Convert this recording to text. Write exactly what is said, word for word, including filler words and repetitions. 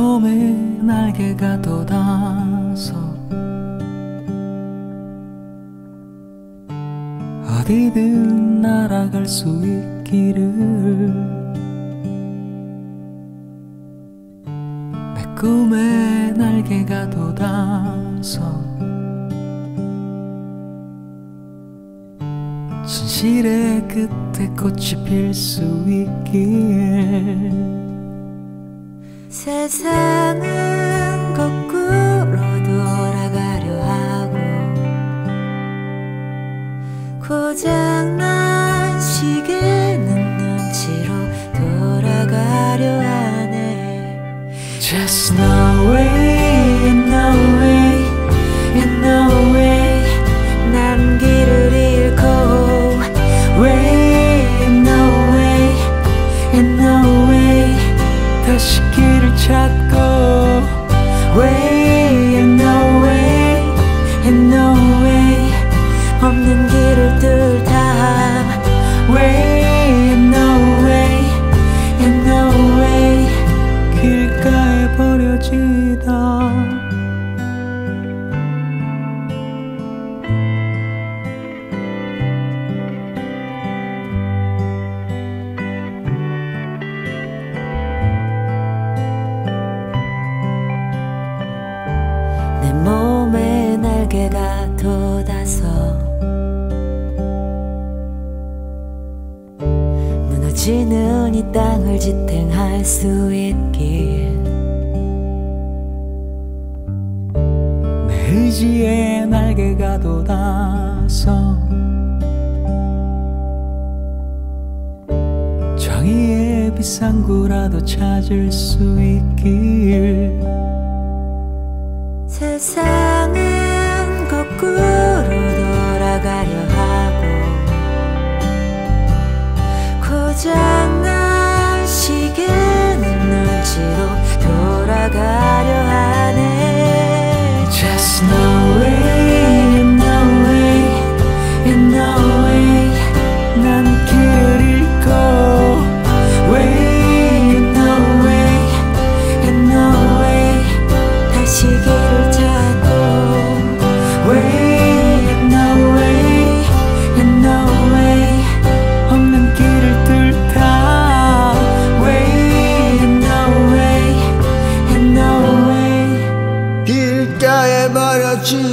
몸에 날개가 돋아서 어디든 날아갈 수 있기를, 내 꿈에 날개가 돋아서 진실의 끝에 꽃이 필 수 있길. 세상은 거꾸로 돌아가려 하고 고장난 시계는 눈치로 돌아가려 하네. Just no way, and no way, and no way. 난 길을 잃고 Way, and no way, and no way. 다시 길을 찾고 Way, and no way, and no way. 없는 길을 뚫다 Way, and no way, and no way. 길가에 버려지다 내 몸에 날개가 돋아서 무너지는 이 땅을 지탱할 수 있길. 내 의지에 날개가 돋아서 정의의 비상구라도 찾을 수 있길. 세상은 거꾸로 돌아가려 하고 고장난 시계는 눈치로 돌아가려 하네. Just no way, and no way, and no way. 난 길을 잃고 Way, and no way, and no way. 다시 길을 찾고 Way, and no way, and no way. 없는 길을 뚫다 Way, and no way, and no way. 길가에 버려진